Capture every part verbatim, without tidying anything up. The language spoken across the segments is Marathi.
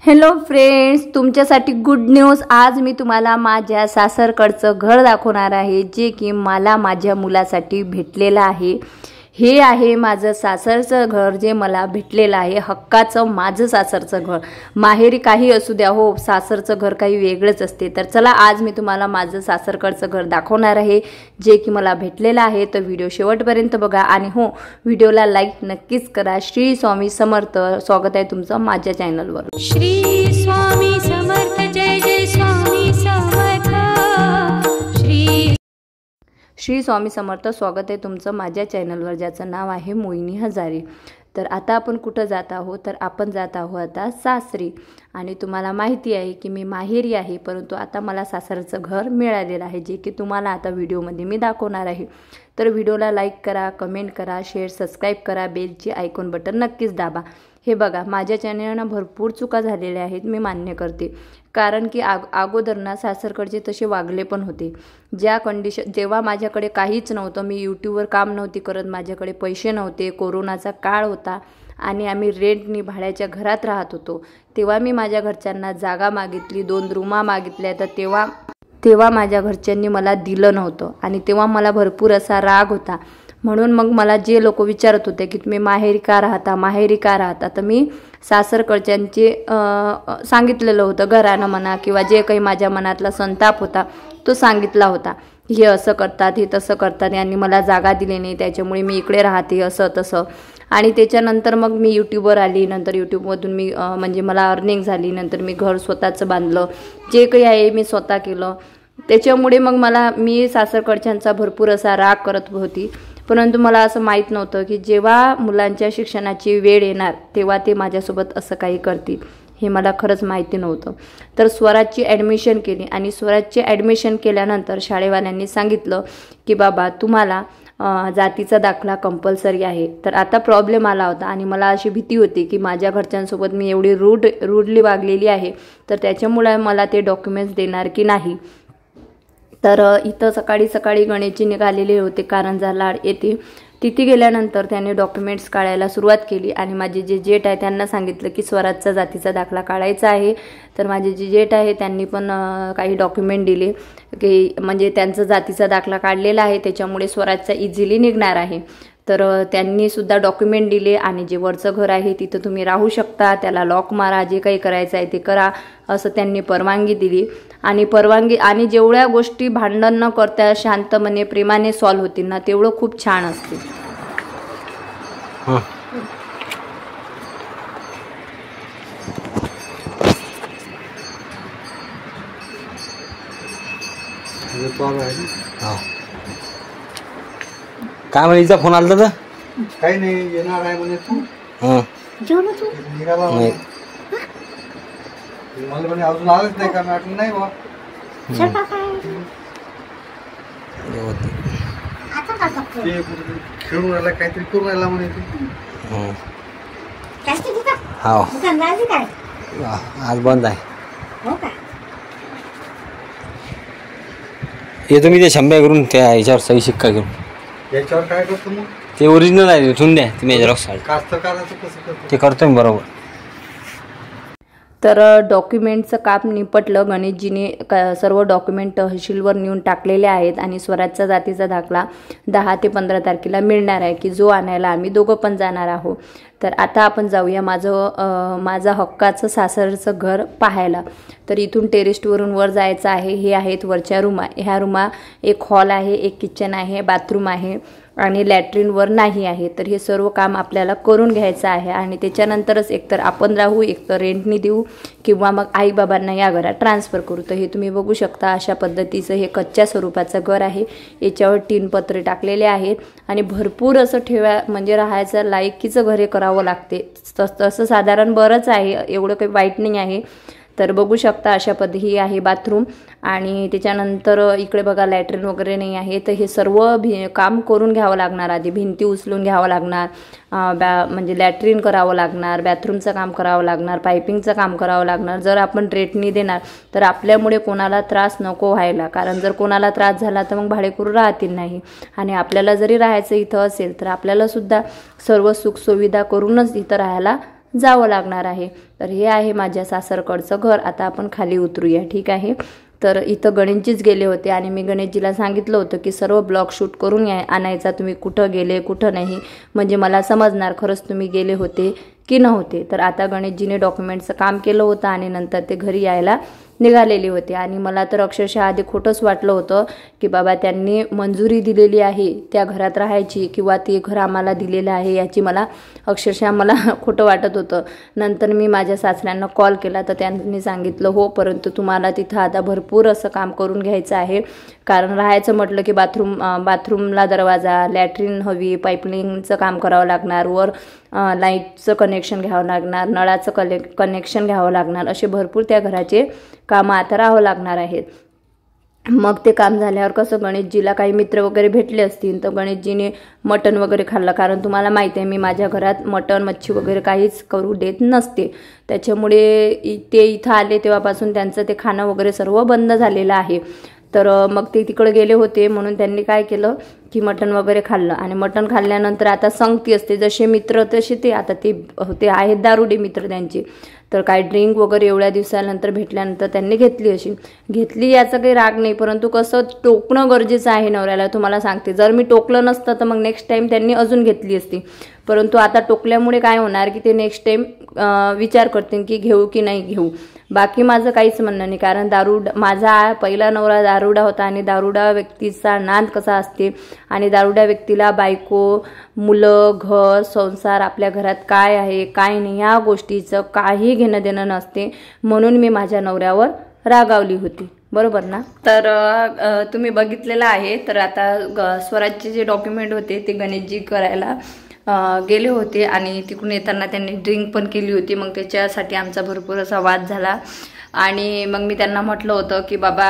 हॅलो फ्रेंड्स, तुमच्यासाठी गुड न्यूज। आज मी तुम्हाला माझ्या सासरकडचं घर दाखवणार आहे, जे की मला माझ्या मुलासाठी भेटलेलं आहे। हे आहे माझं सासरचं घर, जे मला भेटलेलं आहे, हक्काचं माझं सासरचं घर। माहेरी काही असू द्या हो, सासरचं घर काही वेगळंच असते। तर चला, आज मी तुम्हाला माझं सासरकडचं घर दाखवणार आहे, जे की मला भेटलेलं आहे। तर व्हिडिओ शेवटपर्यंत बघा आणि हो, व्हिडिओला लाईक नक्कीच करा। श्री स्वामी समर्थ। स्वागत आहे तुमचं माझ्या चॅनलवर। श्री स्वामी समर्थ। जय जय स्वामी समर्थ। श्री श्री स्वामी समर्थ। स्वागत आहे तुमचं माझ्या चॅनलवर, ज्याचं नाव आहे मोहिनी हजारे। तर आता आपण कुठं जात आहोत, तर आपण जात आहोत आता सासरी। आणि तुम्हाला माहिती आहे की मी माहेरी आहे, परंतु आता मला सासरचं घर मिळालेलं आहे, जे की तुम्हाला आता व्हिडिओमध्ये मी दाखवणार आहे। तर व्हिडिओला लाईक करा, कमेंट करा, शेअर, सबस्क्राईब करा, बेलची आयकॉन बटन नक्कीच दाबा। हे बघा, माझ्या चॅनलना भरपूर चुका झालेल्या आहेत, मी मान्य करते। कारण की आग अगोदरना सासरकडचे तसे वागले पण होते। ज्या कंडिशन जेव्हा माझ्याकडे काहीच नव्हतं, मी यूट्यूबवर काम नव्हती करत, माझ्याकडे पैसे नव्हते, कोरोनाचा काळ होता आणि आम्ही रेंटनी भाड्याच्या घरात राहत होतो, तेव्हा मी माझ्या घरच्यांना जागा मागितली, दोन रूमा मागितल्या। तर तेव्हा तेव्हा माझ्या घरच्यांनी मला दिलं नव्हतं आणि तेव्हा मला भरपूर असा राग होता। म्हणून मग मला जे लोक विचारत होते की तुम्ही माहेरी का राहता, माहेरी का राहता, तर मी सासरकडच्यांचे सांगितलेलं होतं, घरानं म्हणा किंवा जे काही माझ्या मनातला संताप होता तो सांगितला होता। हे असं करतात, हे तसं करतात, यांनी मला जागा दिली नाही, त्याच्यामुळे मी इकडे राहते, असं तसं। आणि त्याच्यानंतर मग मी यूट्यूबवर आली, नंतर यूट्यूबमधून मी म्हणजे मला अर्निंग झाली, नंतर मी घर स्वतःचं बांधलं, जे काही आहे मी स्वतः केलं। त्याच्यामुळे मग मला मी सासरकडच्यांचा भरपूर असा राग करत होती, परंतु मला असं माहीत नव्हतं की जेव्हा मुलांच्या शिक्षणाची वेळ येणार तेव्हा ते माझ्यासोबत असं काही करतील, हे मला खरंच माहिती नव्हतं। तर स्वराजची ॲडमिशन केली आणि स्वराजची ॲडमिशन केल्यानंतर शाळेवाल्यांनी सांगितलं की बाबा तुम्हाला जातीचा दाखला कंपल्सरी आहे। तर आता प्रॉब्लेम आला होता आणि मला अशी भीती होती की माझ्या घरच्यांसोबत मी एवढी रूड रूडली वागलेली आहे, तर त्याच्यामुळे मला ते डॉक्युमेंट्स देणार की नाही। तर इथं सकाळी सकाळी गणेशजी निघालेले होते कारंजा लाड येथे। तिथे गेल्यानंतर त्याने डॉक्युमेंट्स काढायला सुरुवात केली आणि माझे जे जेठ आहे त्यांना सांगितलं की स्वराजचा जातीचा दाखला काढायचा आहे। तर माझे जे जेठ आहे त्यांनी पण काही डॉक्युमेंट दिले की म्हणजे त्यांचा जातीचा दाखला काढलेला आहे, त्याच्यामुळे स्वराजचा इझिली निघणार आहे। तर त्यांनी सुद्धा डॉक्युमेंट दिले आणि जे वरचं घर आहे तिथं तुम्ही राहू शकता, त्याला लॉक मारा, जे काही करायचं आहे ते करा, असं त्यांनी परवानगी दिली। आणि परवानगी आणि जेवढ्या गोष्टी भांडण न करता शांतपणे प्रेमाने सॉल्व्ह होतील ना, तेवढं खूप छान असते। काय म्हणीचा फोन आला तर काही नाही, येणार आहे म्हणे तू। हां, जेवण तू निघाला नाही मला म्हणे अजून आलंच नाही का, म्हटलं नाही बा। ते खेळून राहिला, काहीतरी करून राहिला म्हणे तू। हो, आज बंद आहे। येतो मी ते शंभ्या करून त्या ह्याच्यावर सही शिक्का घेऊन। याच्यावर काय करतो मग? ते ओरिजिनल आहे, ठेवून द्या तुम्ही झेरॉक्स काढ। कास्तकाराचं कसं करतो ते करतो मी बरोबर। तर डॉक्युमेंटचं काम निपटलं, गणेशजीने सर्व डॉक्युमेंट तहसीलवर नेऊन टाकलेले आहेत आणि स्वराजचा जातीचा दाखला दहा ते पंधरा तारखेला मिळणार आहे, की जो आणायला आम्ही दोघं पण जाणार आहोत। तर आता आपण जाऊया माझं माझं हक्काचं सासरचं घर पाहायला। तर इथून टेरेस्टवरून वर जायचं आहे। हे आहेत वरच्या रूमा, ह्या रूमा एक हॉल आहे, एक किचन आहे, बाथरूम आहे आणि लॅट्रिनवर नाही आहे। तर हे सर्व काम आपल्याला करून घ्यायचं आहे आणि त्याच्यानंतरच एकतर आपण राहू, एकतर रेंटनी देऊ किंवा मग आईबाबांना या घरात ट्रान्सफर करू। तर हे तुम्ही बघू शकता, अशा पद्धतीचं हे कच्च्या स्वरूपाचं घर आहे। याच्यावर तीन पत्रे टाकलेले आहेत आणि भरपूर असं ठेवा म्हणजे राहायचं लायकीचं घरे करावं लागते। तसं साधारण बरंच आहे, एवढं काही वाईट नाही आहे। तर बघू शकता अशा पद्धती आहे बाथरूम आणि त्याच्यानंतर इकडे बघा लॅट्रिन वगैरे नाही आहे। तर हे सर्व भी काम करून घ्यावं लागणार, आधी भिंती उचलून घ्यावं लागणार, बॅ म्हणजे लॅट्रिन करावं लागणार, बाथरूमचं काम करावं लागणार, पायपिंगचं काम करावं लागणार। जर आपण रेटनी देणार तर आपल्यामुळे कोणाला त्रास नको व्हायला, कारण जर कोणाला त्रास झाला तर मग भाडेकरू राहतील नाही आणि आपल्याला जरी राहायचं इथं असेल तर आपल्याला सुद्धा सर्व सुखसुविधा करूनच इथं राहायला जावं लागणार आहे. तर हे आहे माझ्या सासरकडचं घर. आता आपण खाली उतरूया, ठीक आहे. तर इथं गणेशजीच गेले होते आणि मी गणेशजीला सांगितलं होतं की सर्व ब्लॉग शूट करून या आणायचा, तुम्ही कुठं गेले कुठं नाही, म्हणजे मला समजणार खरंच तुम्ही गेले होते की नव्हते. तर आता गणेशजीने डॉक्युमेंटचं काम केलं होतं आणि नंतर ते घरी यायला निघालेले होते. आणि मला तर अक्षरशः आधी खोटंच वाटलं होतं की बाबा त्यांनी मंजुरी दिलेली आहे त्या घरात राहायची किंवा ते घर आम्हाला दिलेलं आहे याची मला अक्षरशः मला खोटं वाटत होतं. नंतर मी माझ्या सासऱ्यांना कॉल केला तर त्यांनी सांगितलं हो, परंतु तुम्हाला तिथं आता भरपूर असं काम करून घ्यायचं आहे, कारण राहायचं म्हटलं की बाथरूम बाथरूमला दरवाजा, लॅट्रिन हवी, पाईपलाईनचं काम करावं लागणार, वर लाईटचं कनेक्शन घ्यावं लागणार, नळाचं कले कनेक्शन घ्यावं लागणार, असे भरपूर त्या घराचे कामं आता राहावं लागणार आहेत. मग ते काम झाल्यावर कसं गणेशजीला काही मित्र वगैरे भेटले असतील तर गणेशजीने मटण वगैरे खाल्लं, कारण तुम्हाला माहिती आहे मी माझ्या घरात मटण मच्छी वगैरे काहीच करू देत नसते. त्याच्यामुळे ते इथं आले तेव्हापासून त्यांचं ते खाणं वगैरे सर्व बंद झालेलं आहे. तर मग ते तिकडे गेले होते म्हणून त्यांनी काय केलं की मटण वगैरे खाल्लं. आणि मटण खाल्ल्यानंतर आता संगती असते, जसे मित्र तसे ते आता ते ते आहेत दारुडे मित्र त्यांचे. तर काय ड्रिंक वगैरे एवढ्या दिवसानंतर भेटल्यानंतर त्यांनी घेतली, अशी घेतली याचा काही राग नाही, परंतु कसं टोकणं गरजेचं आहे नवऱ्याला. तुम्हाला सांगते जर मी टोकलं नसतं तर मग नेक्स्ट टाईम त्यांनी अजून घेतली असती, परंतु आता टोकल्यामुळे काय होणार की ते नेक्स्ट टाईम विचार करतील की घेऊ की नाही घेऊ. बाकी माझं काहीच म्हणणं नाही, कारण दारू माझा पहिला नवरा दारुडा होता आणि दारुडा व्यक्तीचा नाद कसा असते आणि दारुड्या व्यक्तीला बायको, मुलं, घर, संसार, आपल्या घरात काय आहे काय नाही या गोष्टीचं काही घेणं देणं नसते. म्हणून मी माझ्या नवऱ्यावर रागावली होती, बरोबर ना. तर तुम्ही बघितलेलं आहे. तर आता स्वराजचे जे डॉक्युमेंट होते ते गणेशजी करायला गेले होते आणि तिकडून येताना त्यांनी ड्रिंक पण केली होती. मग त्याच्यासाठी आमचा भरपूर असा वाद झाला आणि मग मी त्यांना म्हटलं होतं की बाबा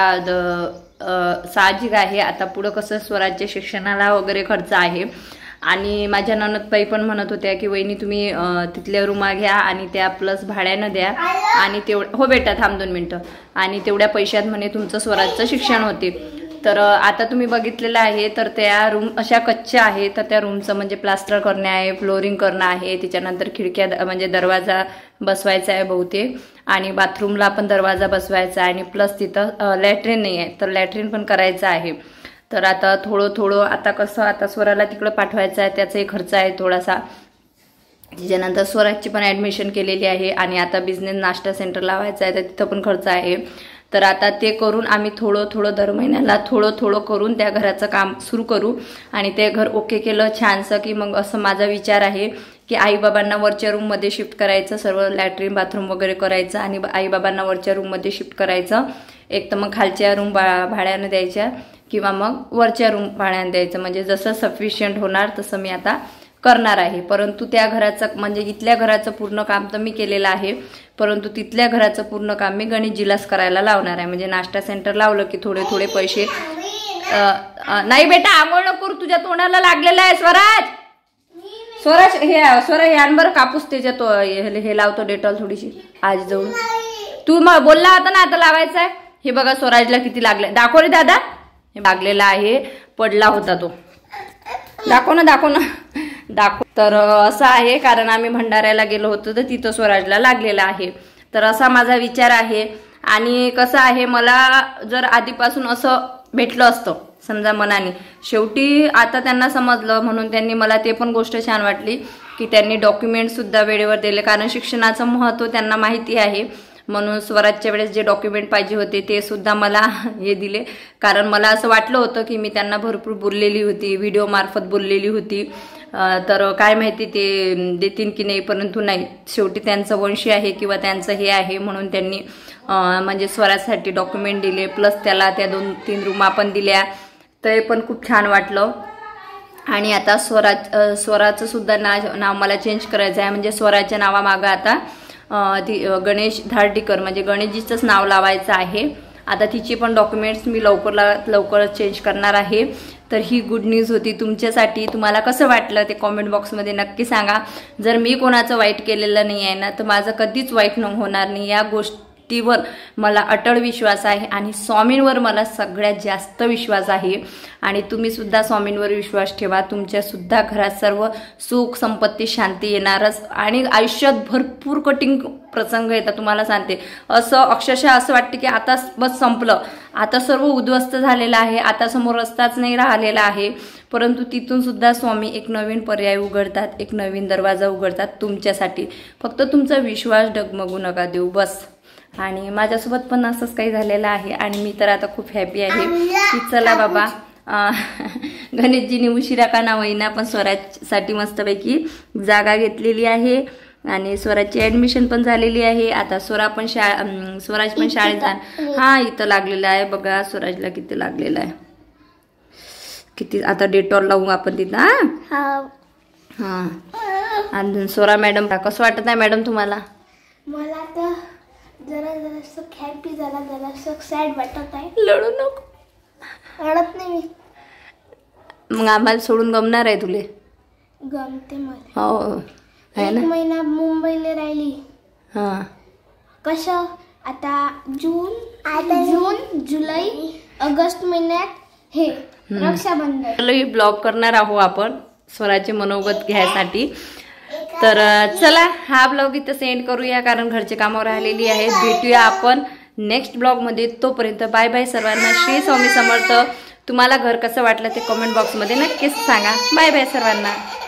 साहजिक आहे आता पुढं कसं स्वराज्य शिक्षणाला वगैरे खर्च आहे. आणि माझ्या ननदबाई पण म्हणत होत्या की वहिनी तुम्ही तिथल्या रूमा घ्या आणि त्या प्लस भाड्यानं द्या आणि तेवढं, हो बेटा थांब दोन मिनटं, आणि तेवढ्या पैशात म्हणे तुमचं स्वराजचं शिक्षण होते. तर आता तुम्ही बघितलेलं आहे तर त्या रूम अशा कच्च्या आहे, तर त्या रूमचं म्हणजे प्लास्टर करणे आहे, फ्लोरिंग करणं आहे, त्याच्यानंतर खिडक्या म्हणजे दरवाजा बसवायचा आहे बहुतेक, आणि बाथरूमला पण दरवाजा बसवायचा आहे, आणि प्लस तिथं लॅट्रिन नाही आहे तर लॅट्रिन पण करायचं आहे. तर आता थोडं थोडं आता कसं आता स्वराला तिकडं पाठवायचं आहे त्याचाही खर्च आहे थोडासा. त्याच्यानंतर स्वराजची पण ॲडमिशन केलेली आहे आणि आता बिझनेस नाश्ता सेंटर लावायचं आहे तर तिथं पण खर्च आहे. तर आता ते करून आम्ही थोडं थोडं दर महिन्याला थोडं थोडं करून त्या घराचं काम सुरू करू आणि ते घर ओके केलं छानसं की मग असं माझा विचार आहे की आईबाबांना वरच्या रूममध्ये शिफ्ट करायचं, सर्व लॅट्रिन बाथरूम वगैरे करायचं आणि आईबाबांना वरच्या रूममध्ये शिफ्ट करायचं. एक तर मग खालच्या रूम बा भाड्यानं द्यायच्या किंवा मग वरच्या रूम भाड्यानं द्यायचं, म्हणजे जसं सफिशियंट होणार तसं मी आता करणार आहे. परंतु त्या घराचं म्हणजे इथल्या घराचं पूर्ण काम तर मी केलेलं आहे, परंतु तिथल्या घराचं पूर्ण काम मी गणेशजीलाच करायला लावणार आहे. म्हणजे नाश्ता सेंटर लावलं की थोडे थोडे पैसे. नाही बेटा आंघोळ नको, तुझ्या तोंडाला लागलेलं आहे स्वराज. स्वराज हे स्वराज यान बरं कापूस त्याच्या तो हे लावतो डेटॉल थोडीशी आज जाऊन. तू मग बोलला होता ना आता लावायचा आहे. हे बघा स्वराजला किती लागले, दाखव रे दादा. हे लागलेला आहे, पडला होता तो. दाखव ना दाखव ना दाखव. तर असं आहे कारण आम्ही भंडाऱ्याला गेलो होतो तर तिथं स्वराजला लागलेला आहे. तर असा माझा विचार आहे. आणि कसं आहे मला जर आधीपासून असं भेटलं असतं समजा मनाने, शेवटी आता त्यांना समजलं म्हणून त्यांनी मला ते पण गोष्ट छान वाटली की त्यांनी डॉक्युमेंट सुद्धा वेळेवर दिले, कारण शिक्षणाचं महत्त्व त्यांना माहिती आहे. म्हणून स्वराजच्या वेळेस जे डॉक्युमेंट पाहिजे होते ते सुद्धा मला हे दिले, कारण मला असं वाटलं होतं की मी त्यांना भरपूर बोललेली होती, व्हिडिओ मार्फत बोललेली होती, तर काय माहिती ते देतील की नाही. परंतु नाही, शेवटी त्यांचं वंशी आहे किंवा त्यांचं हे आहे म्हणून त्यांनी म्हणजे स्वराजसाठी डॉक्युमेंट दिले, प्लस त्याला त्या दोन तीन रूमा पण दिल्या. ते पण खूप छान वाटलं. आणि आता स्वराज स्वराचं सुद्धा नाव नाव मला चेंज करायचं आहे, म्हणजे स्वराच्या नावामागं आता ती गणेश धार्डीकर म्हणजे गणेशजीचंच नाव लावायचं आहे. आता तिची पण डॉक्युमेंट्स मी लवकर लवकरच चेंज करणार आहे. तर ही गुड न्यूज होती तुमच्यासाठी. तुम्हाला कसं वाटलं ते कॉमेंट बॉक्समध्ये नक्की सांगा. जर मी कोणाचं वाईट केलेलं नाही आहे ना तर माझं कधीच वाईट न होणार नाही. या गोष्ट गोष्टीवर मला अटळ विश्वास आहे आणि स्वामींवर मला सगळ्यात जास्त विश्वास आहे. आणि तुम्ही सुद्धा स्वामींवर विश्वास ठेवा. तुमच्या सुद्धा घरात सर्व सुख संपत्ती शांती येणारच आणि आयुष्यात भरपूर कठीण प्रसंग येतात. तुम्हाला सांगते असं अक्षरशः असं वाटतं की आता बस संपलं, आता सर्व उद्ध्वस्त झालेलं आहे, आता समोर रस्ताच नाही राहिलेला आहे. परंतु तिथून सुद्धा स्वामी एक नवीन पर्याय उघडतात, एक नवीन दरवाजा उघडतात तुमच्यासाठी. फक्त तुमचा विश्वास डगमगू नका देऊ बस. आणि माझ्यासोबत पण असंच काही झालेलं आहे आणि मी तर आता खूप हॅपी आहे की चला बाबा गणेशजीने उशिरा का ना होईना पण स्वराजसाठी मस्तपैकी जागा घेतलेली आहे आणि स्वराजची ॲडमिशन पण झालेली आहे. आता स्वरा पण शाळा स्वराज पण शाळेत जाण हा इथं लागलेला आहे. बघा स्वराजला किती लागलेला आहे, किती. आता डेटॉल लावू आपण तिथं. हा हा आणि स्वरा मॅडम कसं वाटत आहे मॅडम तुम्हाला? मला तर जरा जरासं हॅपी झाला, जरासं सॅड वाटत आहे. लढू नको. रडत नाही मी. मग आम्हाला सोडून गमणार आहे तुले? गमते मला. हो आहे एक ना. महिना मुंबईला राहिली. हां कसं आता जून आता जून जुलै ऑगस्ट महिन्यात हे रक्षाबंधन. चलो ब्लॉग करणार आहोत आपण स्वराचे मनोगत घ्यायसाठी. तर चला हा ब्लॉग इथं सेंड करूया कारण घरचे कामं राहिलेली आहेत. भेटूया आपण नेक्स्ट ब्लॉगमध्ये. तोपर्यंत बाय बाय सर्वांना. श्री स्वामी समर्थ. तुम्हाला घर कसं वाटलं ते कमेंट बॉक्समध्ये नक्कीच सांगा. बाय बाय सर्वांना.